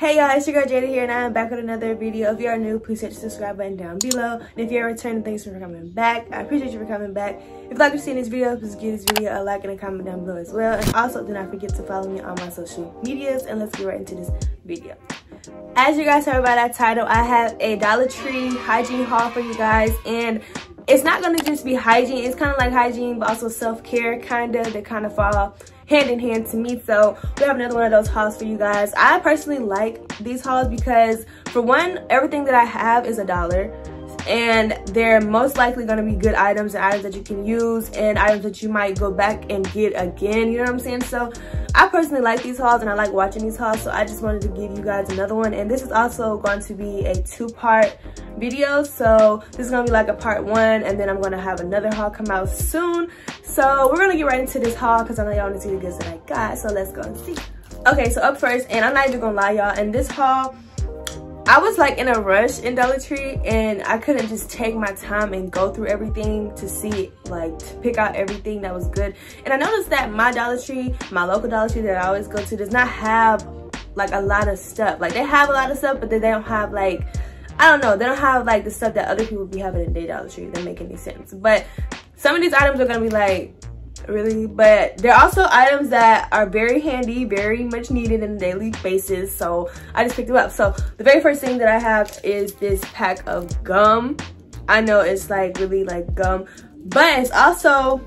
Hey y'all, it's your girl Jada here, and I am back with another video. If you are new, please hit the subscribe button down below. And if you're returning, thanks for coming back. I appreciate you for coming back. If you like what you've seen this video, please give this video a like and a comment down below as well. And also, do not forget to follow me on my social medias. And let's get right into this video. As you guys heard by that title, I have a Dollar Tree hygiene haul for you guys. And it's not going to just be hygiene. It's kind of like hygiene, but also self-care, kind of. They kind of fall hand in hand to me. So we have another one of those hauls for you guys. I personally like these hauls because, for one, everything that I have is $1, and they're most likely going to be good items and items that you can use and items that you might go back and get again, you know what I'm saying? So I personally like these hauls and I like watching these hauls, so I just wanted to give you guys another one. And this is also going to be a 2-part video, so this is gonna be like a part 1, and then I'm gonna have another haul come out soon. So we're gonna get right into this haul because I know y'all want to see the goods that I got, so let's go and see. Okay, so up first, and I'm not even gonna lie y'all, in this haul I was like in a rush in Dollar Tree and I couldn't just take my time and go through everything to see, like, to pick out everything that was good. And I noticed that my Dollar Tree, my local Dollar Tree that I always go to, does not have like a lot of stuff. Like, they have a lot of stuff, but then they don't have, like, I don't know, they don't have like the stuff that other people be having in their Dollar Tree. That make any sense. But some of these items are gonna be like, really? But there are also items that are very handy, very much needed on a daily basis, so I just picked them up. So the very first thing that I have is this pack of gum. I know it's like really like gum, but it's also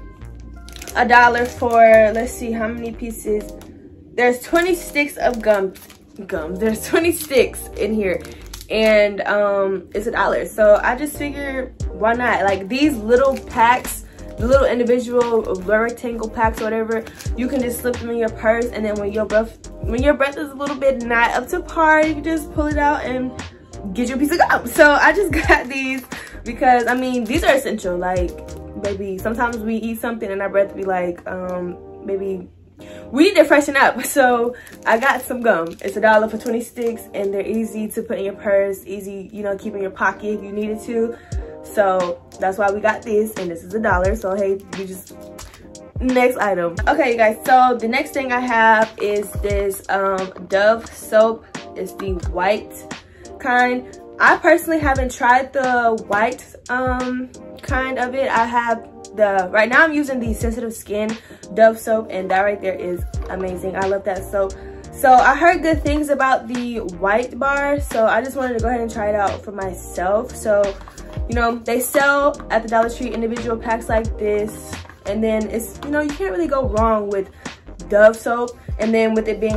$1 for, let's see how many pieces. There's 20 sticks of gum. There's 20 sticks in here, and it's $1. So I just figured, why not? Like, these little packs, the little individual rectangle packs or whatever, you can just slip them in your purse, and then when your breath is a little bit not up to par, you can just pull it out and get your piece of gum. So I just got these because, I mean, these are essential. Like, maybe sometimes we eat something and our breath be like, maybe we need to freshen up. So I got some gum. It's $1 for 20 sticks, and they're easy to put in your purse, easy, you know, keep in your pocket if you needed to. So that's why we got this, and this is $1. So hey, you just, next item. Okay you guys, so the next thing I have is this Dove soap. It's the white kind. I personally haven't tried the white kind of it. I have the, right now I'm using the sensitive skin Dove soap, and that right there is amazing. I love that soap. So I heard good things about the white bar, so I just wanted to go ahead and try it out for myself. So, you know, they sell at the Dollar Tree individual packs like this, and then it's, you know, you can't really go wrong with Dove soap. And then with it being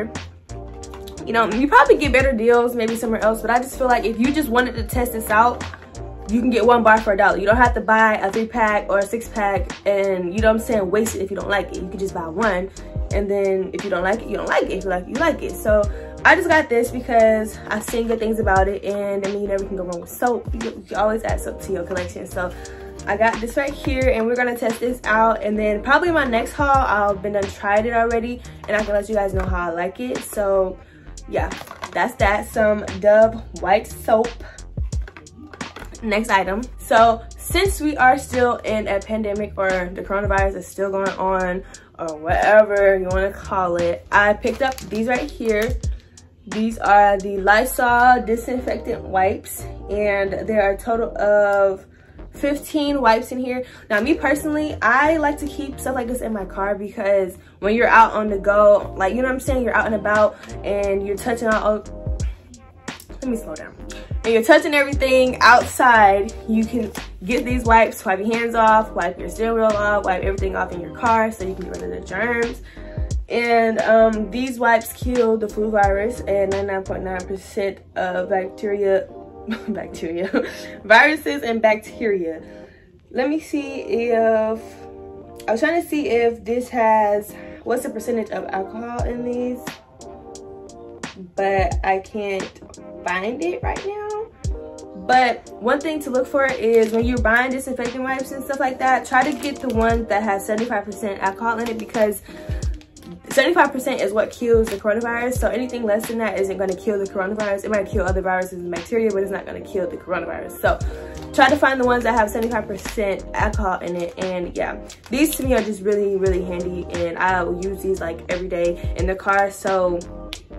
$1, you know, you probably get better deals maybe somewhere else, but I just feel like if you just wanted to test this out, you can get 1 bar for $1. You don't have to buy a 3-pack or a 6-pack and, you know what I'm saying, waste it if you don't like it. You can just buy 1, and then if you don't like it, you don't like it. If you like it, you like it. So I just got this because I've seen good things about it, and I mean, you never can go wrong with soap. You always add soap to your collection. So I got this right here, and we're gonna test this out, and then probably my next haul I'll been done tried it already, and I can let you guys know how I like it. So yeah, that's that. Some Dove white soap. Next item. So since we are still in a pandemic, or the coronavirus is still going on, or whatever you want to call it, I picked up these right here. These are the Lysol disinfectant wipes, and there are a total of 15 wipes in here. Now, me personally, I like to keep stuff like this in my car because when you're out on the go, like, you know what I'm saying, you're out and about and you're touching all, let me slow down. And you're touching everything outside, you can get these wipes, wipe your hands off, wipe your steering wheel off, wipe everything off in your car so you can get rid of the germs. And these wipes kill the flu virus and 99.9% of viruses and bacteria. Let me see if, I was trying to see if this has, what's the percentage of alcohol in these, but I can't find it right now. But one thing to look for is when you're buying disinfectant wipes and stuff like that, try to get the one that has 75% alcohol in it, because 75% is what kills the coronavirus. So anything less than that isn't going to kill the coronavirus. It might kill other viruses and bacteria, but it's not going to kill the coronavirus. So try to find the ones that have 75% alcohol in it. And yeah, these to me are just really, really handy, and I will use these like every day in the car. So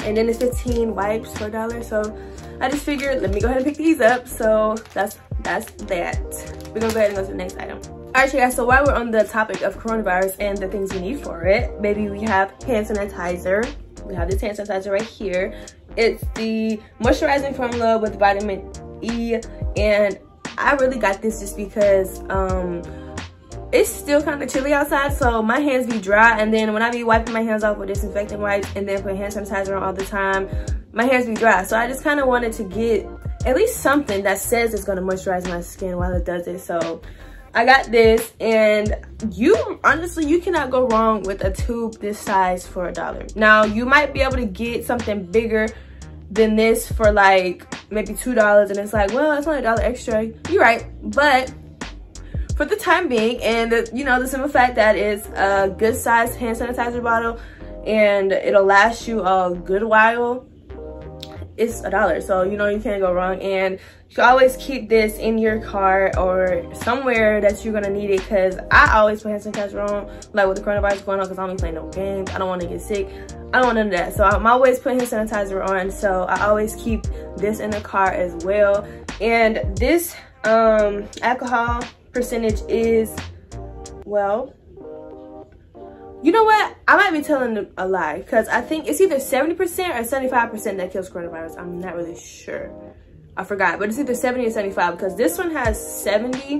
and then it's 15 wipes for $1. So I just figured, let me go ahead and pick these up. So that's that. We're gonna go ahead and go to the next item. Alright, you guys, so while we're on the topic of coronavirus and the things we need for it, baby, we have hand sanitizer. We have this hand sanitizer right here. It's the moisturizing formula with vitamin E, and I really got this just because it's still kind of chilly outside, so my hands be dry, and then when I be wiping my hands off with disinfectant wipes and then put hand sanitizer on all the time, my hands be dry. So I just kind of wanted to get at least something that says it's going to moisturize my skin while it does it. So I got this, and honestly, you cannot go wrong with a tube this size for $1. Now, you might be able to get something bigger than this for like maybe $2, and it's like, well, it's only $1 extra. You're right, but for the time being, and the simple fact that it's a good size hand sanitizer bottle and it'll last you a good while, it's $1. So you can't go wrong, and you can always keep this in your car or somewhere that you're gonna need it, because I always put hand sanitizer on, like with the coronavirus going on, because I don't be playing no games. I don't want to get sick. I don't want none of that. So I'm always putting hand sanitizer on, so I always keep this in the car as well. And this alcohol percentage is, well, you know what? I might be telling a lie, because I think it's either 70% or 75% that kills coronavirus. I'm not really sure. I forgot, but it's either 70 or 75, because this one has 70.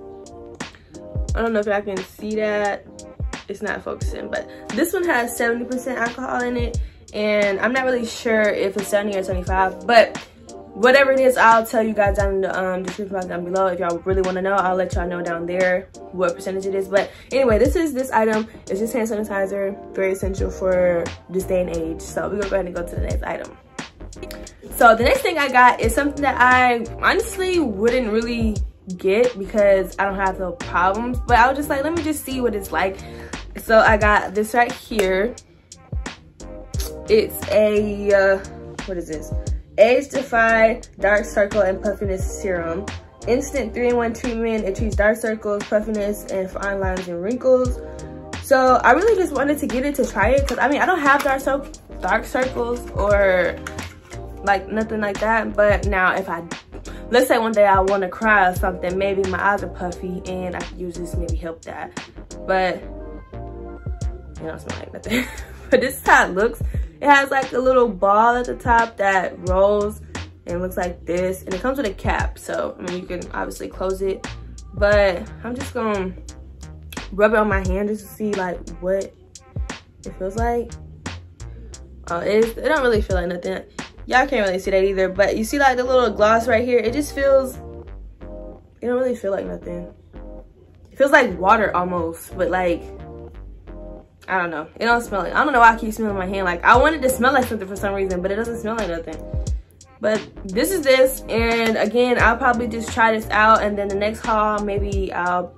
I don't know if I can see that. It's not focusing, but this one has 70% alcohol in it, and I'm not really sure if it's 70 or 75, but whatever it is, I'll tell you guys down in the description box down below. If y'all really want to know, I'll let y'all know down there what percentage it is. But anyway, this item is just hand sanitizer, very essential for this day and age. So we're gonna go ahead and go to the next item. So the next thing I got is something that I honestly wouldn't really get because I don't have no problems, but I was just like, let me just see what it's like. So I got this right here. It's a what is this? Age Defy Dark Circle and Puffiness Serum. Instant 3-in-1 treatment. It treats dark circles, puffiness, and fine lines and wrinkles. So I really just wanted to get it to try it, because I mean, I don't have dark circles or like nothing like that. But now if let's say one day I want to cry or something, maybe my eyes are puffy and I could use this, maybe help that. But it's not like nothing. But this is how it looks. It has like a little ball at the top that rolls and looks like this, and it comes with a cap, so I mean, you can obviously close it, but I'm just gonna rub it on my hand just to see like what it feels like. It don't really feel like nothing. Y'all can't really see that either, but you see like the little gloss right here, it just feels, it don't really feel like nothing. It feels like water almost, but like, I don't know. It don't smell like, I don't know why I keep smelling my hand. Like, I wanted to smell like something for some reason, but it doesn't smell like nothing. But this is this, and again, I'll probably just try this out, and then the next haul, maybe I'll,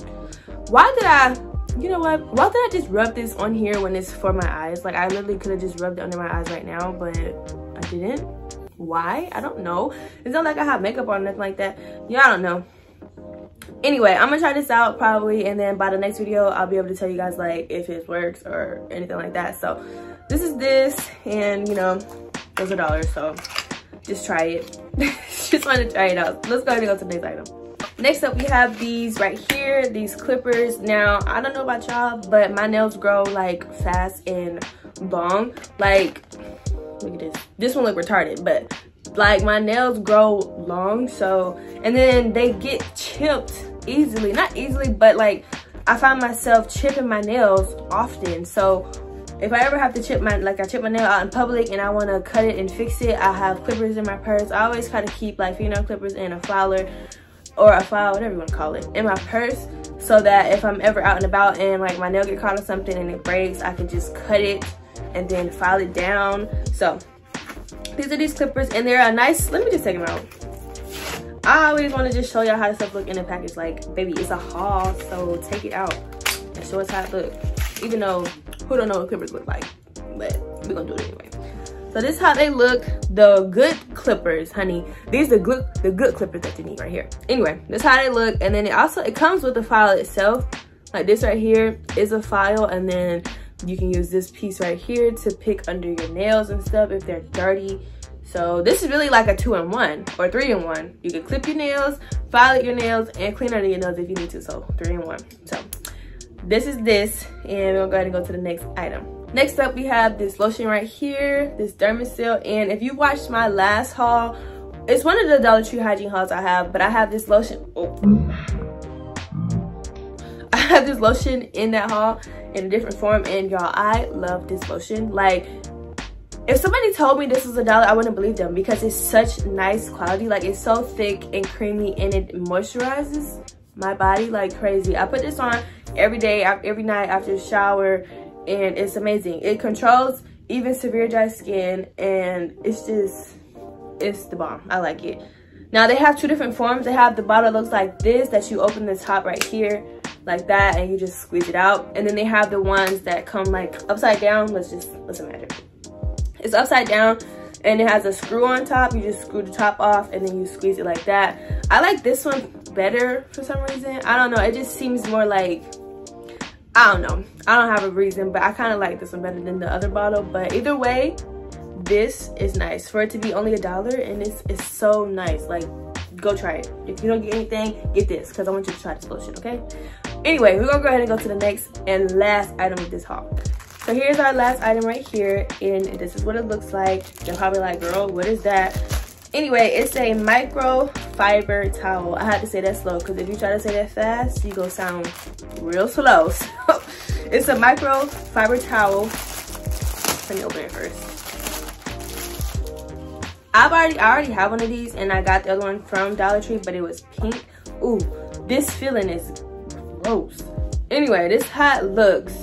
you know what? Why did I just rub this on here when it's for my eyes? Like, I literally could have just rubbed it under my eyes right now, but I didn't. Why? I don't know. It's not like I have makeup on or nothing like that. Yeah, I don't know. Anyway, I'm gonna try this out probably, and then by the next video I'll be able to tell you guys like if it works or anything like that. So this is this, and it was $1, so just try it. Just wanted to try it out. Let's go ahead and go to the next item. Next up, we have these right here, these clippers. Now, I don't know about y'all, but my nails grow like fast and long. Like, look at this. This one look retarded, but like my nails grow long, so, and then they get chipped easily. Not easily, but like I find myself chipping my nails often. So if I ever have to chip my nail out in public and I want to cut it and fix it, I have clippers in my purse. I always try to keep like fingernail clippers and a filer or a file, whatever you want to call it, in my purse, so that if I'm ever out and about and like my nail get caught on something and it breaks, I can just cut it and then file it down. So these are these clippers, and they're a nice, let me just take them out. I always want to just show y'all how this stuff look in the package. Like, baby, it's a haul, so take it out and show us how it look. Even though who don't know what clippers look like, but we're gonna do it anyway. So this is how they look, the good clippers, honey. These are the good clippers that you need right here. Anyway, this is how they look, and then it comes with the file itself. Like this right here is a file, and then you can use this piece right here to pick under your nails and stuff if they're dirty. So this is really like a 2-in-1 or 3-in-1. You can clip your nails, file your nails, and clean under your nails if you need to. So 3-in-1. So this is this, and we'll go ahead and go to the next item. Next up, we have this lotion right here, this Dermasil. And if you watched my last haul, it's one of the Dollar Tree hygiene hauls I have, but I have this lotion. I have this lotion in that haul in a different form, and y'all, I love this lotion. Like, if somebody told me this was $1, I wouldn't believe them because it's such nice quality. Like, it's so thick and creamy, and it moisturizes my body like crazy. I put this on every day, every night after a shower, and it's amazing. It controls even severe dry skin, and it's the bomb. I like it. Now, they have two different forms. They have the bottle that looks like this, that you open the top right here like that, and you just squeeze it out. And then they have the ones that come like upside down. Doesn't matter. It's upside down, and it has a screw on top. You just screw the top off, and then you squeeze it like that. I like this one better for some reason. I don't know. It just seems more like, I don't know. I don't have a reason, but I kind of like this one better than the other bottle. But either way, this is nice. For it to be only $1, and it's so nice. Like, go try it. If you don't get anything, get this, because I want you to try this lotion, okay? Anyway, we're gonna go ahead and go to the next and last item of this haul. So here's our last item right here, and this is what it looks like. You're probably like, girl, what is that? Anyway, it's a microfiber towel. I had to say that slow because if you try to say that fast, you go sound real slow. So it's a microfiber towel. Let me open it first. I already have one of these, and I got the other one from Dollar Tree, but it was pink. Ooh, this feeling is gross. Anyway, this is how it looks.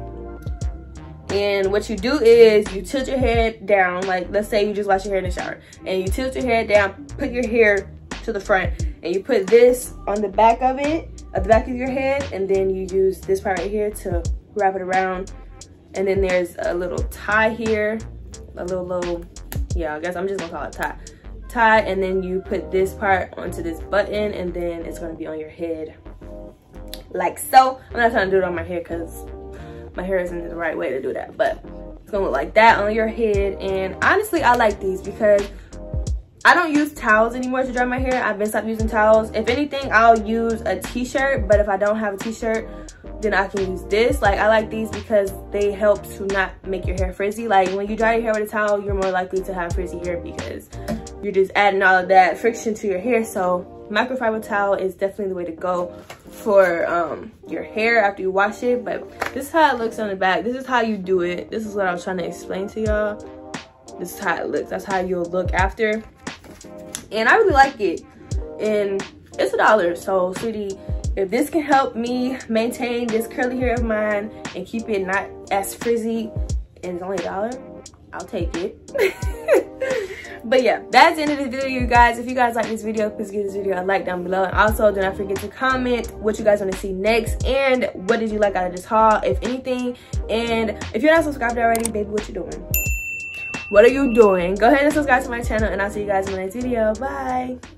And what you do is you tilt your head down. Like, let's say you just wash your hair in the shower, and you tilt your head down, put your hair to the front, and you put this on the back of it, at the back of your head, and then you use this part right here to wrap it around. And then there's a little tie here, a little, yeah, I guess I'm just gonna call it tie, and then you put this part onto this button, and then it's gonna be on your head like so. I'm not trying to do it on my hair because my hair isn't the right way to do that, but it's gonna look like that on your head. And honestly, I like these because I don't use towels anymore to dry my hair. I've been stopped using towels. If anything, I'll use a t-shirt, but if I don't have a t-shirt, then I can use this. Like, I like these because they help to not make your hair frizzy. Like, when you dry your hair with a towel, you're more likely to have frizzy hair because you're just adding all of that friction to your hair. So microfiber towel is definitely the way to go for your hair after you wash it. But this is how it looks on the back. This is how you do it. This is what I was trying to explain to y'all. This is how it looks. That's how you'll look after. And I really like it. And it's $1. So, sweetie, if this can help me maintain this curly hair of mine and keep it not as frizzy, and it's only $1, I'll take it. But yeah, that's the end of the video, you guys. If you guys like this video, please give this video a like down below. And also, do not forget to comment what you guys want to see next, and what did you like out of this haul, if anything. And if you're not subscribed already, baby, what you doing? What are you doing? Go ahead and subscribe to my channel, and I'll see you guys in my next video. Bye.